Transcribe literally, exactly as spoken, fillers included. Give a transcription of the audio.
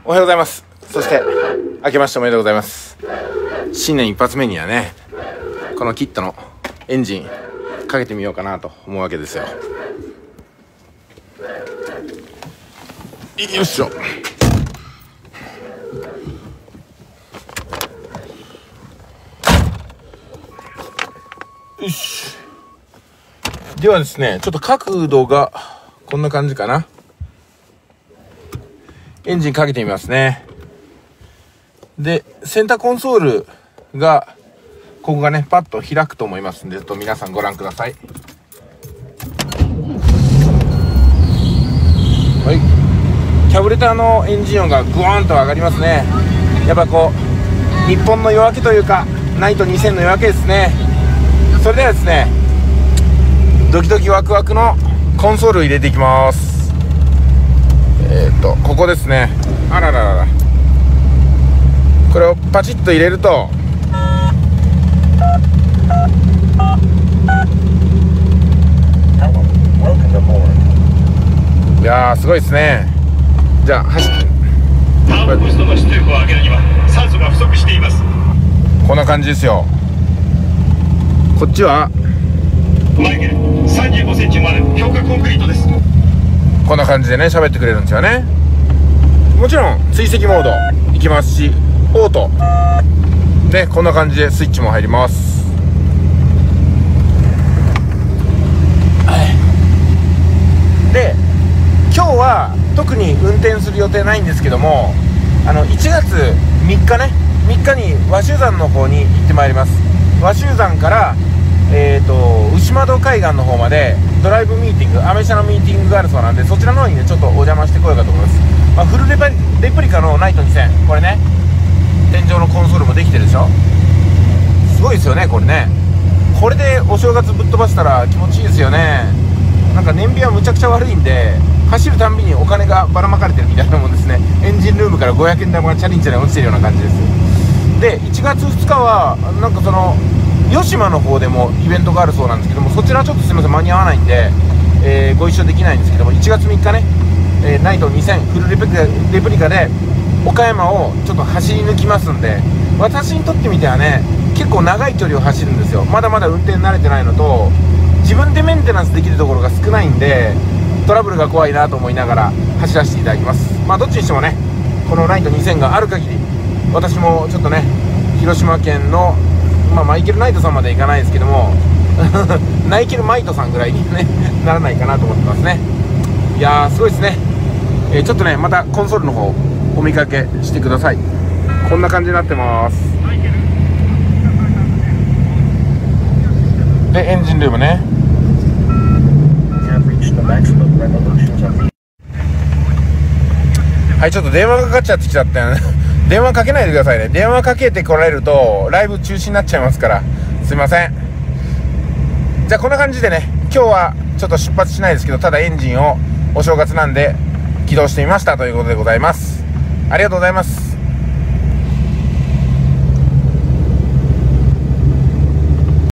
おはようございます。そして明けましておめでとうございます。新年一発目にはね、このキットのエンジンかけてみようかなと思うわけですよ。よいしょ。よし。ではですね、ちょっと角度がこんな感じかな。エンジンかけてみますね。で、センターコンソールがここがねパッと開くと思いますんで、ちょっと皆さんご覧ください。はい、キャブレターのエンジン音がグワーンと上がりますね。やっぱこう日本の夜明けというかナイトにせんの夜明けですね。それではですね、ドキドキワクワクのコンソールを入れていきます。えー、っとここですね。あらららら、これをパチッと入れるといやーすごいですね。じゃあ走ってターボコストの出力を上げるには酸素が不足しています。 こんな感じですよ。こっちはマイケルさんじゅうごセンチまで強化コンクリートです。 こんな感じでね喋ってくれるんですよね。もちろん追跡モードいきますし、オートでこんな感じでスイッチも入ります。で今日は特に運転する予定ないんですけども、あのいちがつみっかねみっかに和州山の方に行ってまいります。和州山からえーと牛窓海岸の方までドライブミーティング、アメ車のミーティングがあるそうなんで、そちらの方にねちょっとお邪魔してこようかと思います。まあ、フルレパレプリカのナイトにせん、これね天井のコンソールもできてるでしょ。すごいですよねこれね。これでお正月ぶっ飛ばしたら気持ちいいですよね。なんか燃費はむちゃくちゃ悪いんで、走るたんびにお金がばらまかれてるみたいなもんですね。エンジンルームからごひゃくえん玉がチャリンチャリン落ちてるような感じです。でいちがつふつかはなんかその吉島の方でもイベントがあるそうなんですけども、そちらはちょっとすみません間に合わないんで、えー、ご一緒できないんですけども、いちがつみっかね、えー、ナイトにせんフルレプリカ、レプリカで岡山をちょっと走り抜きますんで、私にとってみてはね結構長い距離を走るんですよ。まだまだ運転慣れてないのと、自分でメンテナンスできるところが少ないんでトラブルが怖いなと思いながら走らせていただきます。まあどっちにしてもね、このナイトにせんがある限り私もちょっとね広島県のまあ、マイケル・ナイトさんまでいかないですけどもナイケル・マイトさんぐらいに、ね、ならないかなと思ってますね。いやーすごいですね。えー、ちょっとねまたコンソールの方お見かけしてください。こんな感じになってます。でエンジンルームね。はい、ちょっと電話がかかっちゃってきちゃったよね電話かけないでくださいね。電話かけてこられるとライブ中止になっちゃいますから、すいません。じゃあこんな感じでね、今日はちょっと出発しないですけど、ただエンジンをお正月なんで起動してみましたということでございます。ありがとうございます。